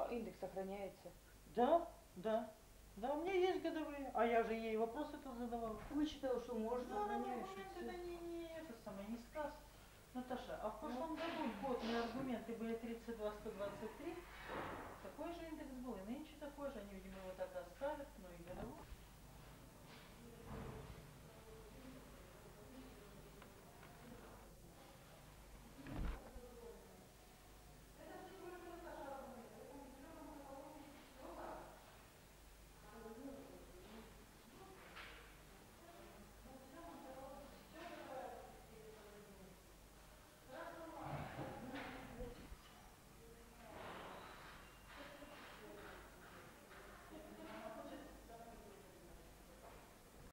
индекс сохраняется. Да, да. Да, у меня есть годовые. А я же ей вопросы тут задавала. Вычитала, что можно, Ну, она сохраняешь. аргумент это не это самое, не сказ. Наташа, а в прошлом году код не аргумент, и были 32, 123,